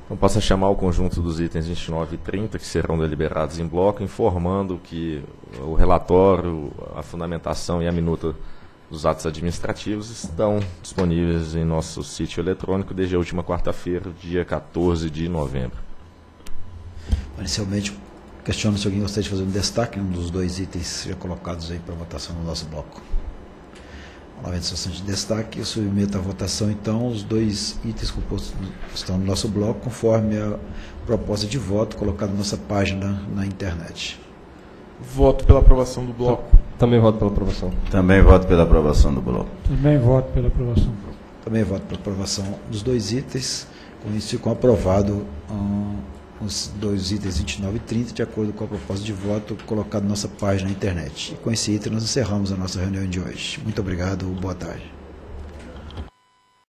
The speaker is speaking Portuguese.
Então, posso chamar o conjunto dos itens 29 e 30, que serão deliberados em bloco, informando que o relatório, a fundamentação e a minuta dos atos administrativos estão disponíveis em nosso sítio eletrônico desde a última quarta-feira, dia 14 de novembro. Inicialmente, questiono se alguém gostaria de fazer um destaque em um dos dois itens já colocados aí para votação no nosso bloco. Não havendo situação de destaque, eu submeto à votação, então, os dois itens compostos estão no nosso bloco, conforme a proposta de voto colocada na nossa página na internet. Voto pela aprovação do bloco. Também voto pela aprovação. Também voto pela aprovação do bloco. Também voto pela aprovação. Também voto pela aprovação dos dois itens. Com isso, ficam aprovados os dois itens 29 e 30, de acordo com a proposta de voto colocada na nossa página na internet. E com esse item, nós encerramos a nossa reunião de hoje. Muito obrigado, boa tarde.